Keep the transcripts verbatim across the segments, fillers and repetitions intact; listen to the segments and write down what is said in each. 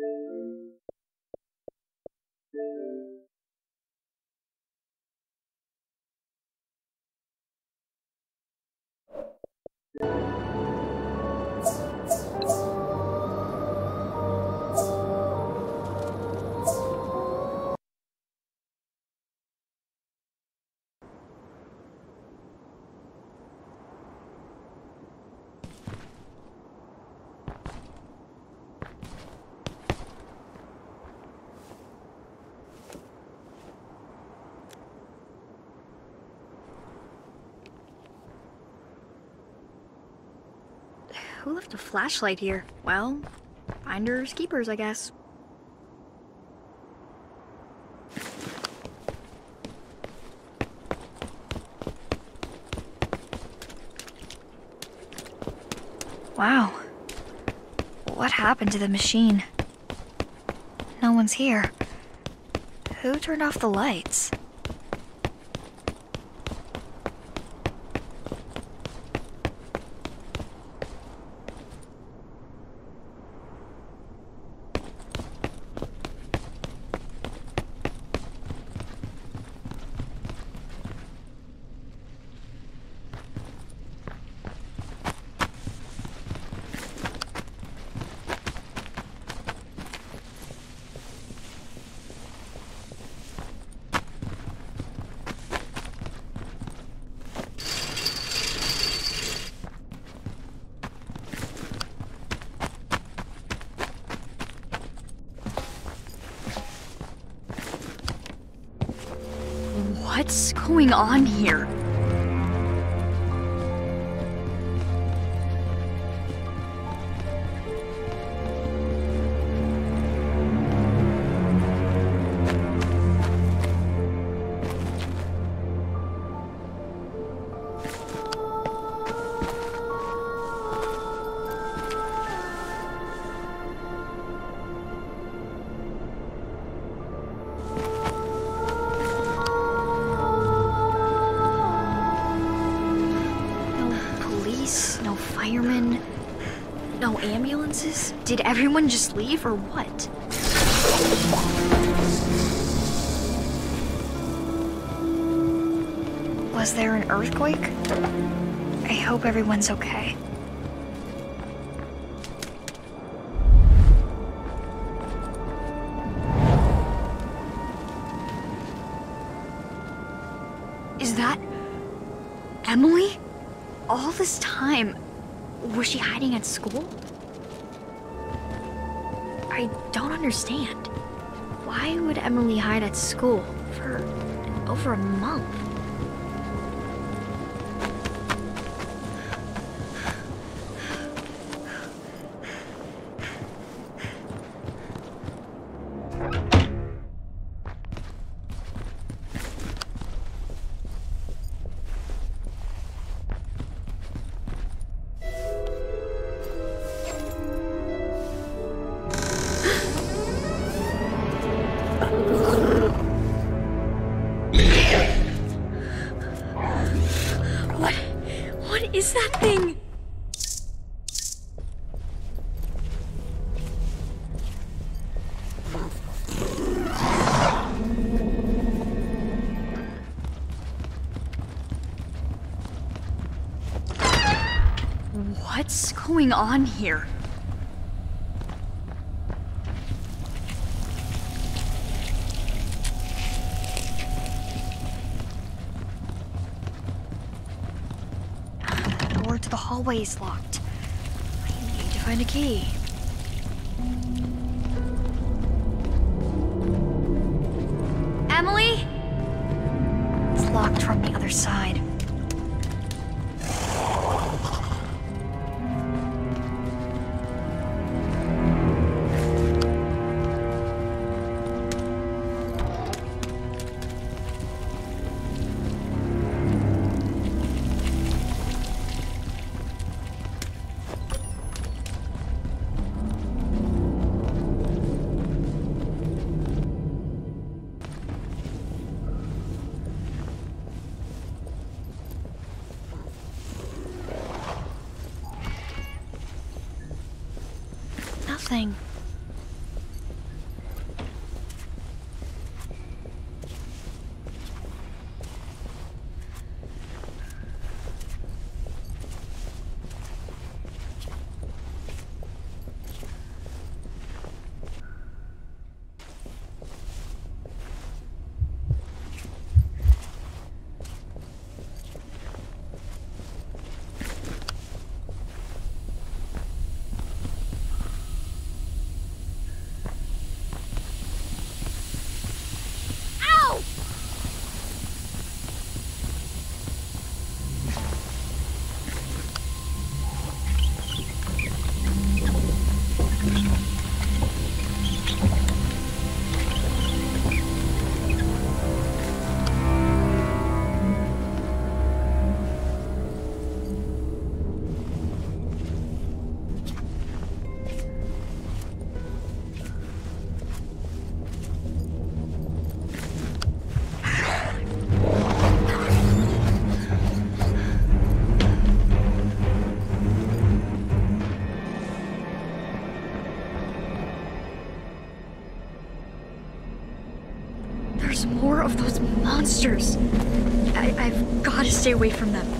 Who left a flashlight here? Well, finders keepers, I guess. Wow. What happened to the machine? No one's here. Who turned off the lights? What's going on here? Firemen? No ambulances? Did everyone just leave or what? Was there an earthquake? I hope everyone's okay. Is that Emily? All this time, was she hiding at school? I don't understand. Why would Emily hide at school for over a month? What? What is that thing? What's going on here? The door to the hallway is locked. I need to find a key. Emily? It's locked from the other side. Nothing. monsters. I- I've got to stay away from them.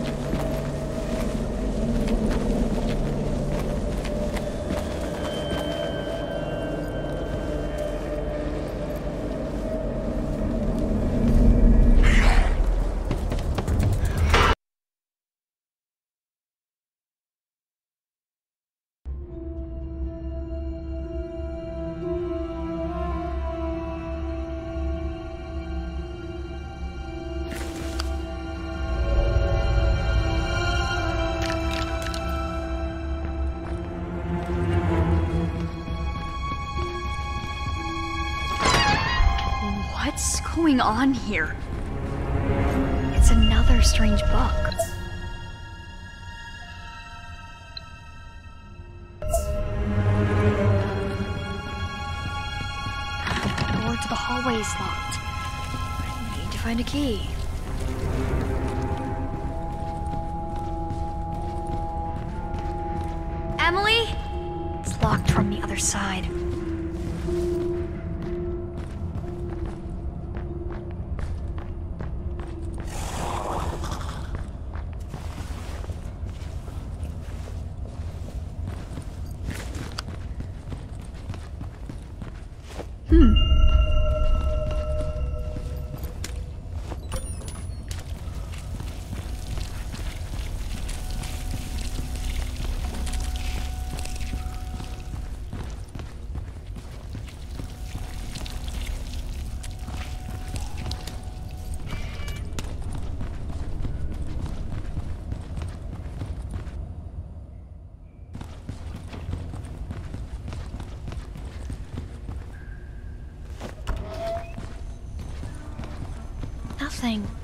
What's going on here? It's another strange book. The door to the hallway is locked. I need to find a key. Emily? It's locked from the other side. Hmm. Nothing.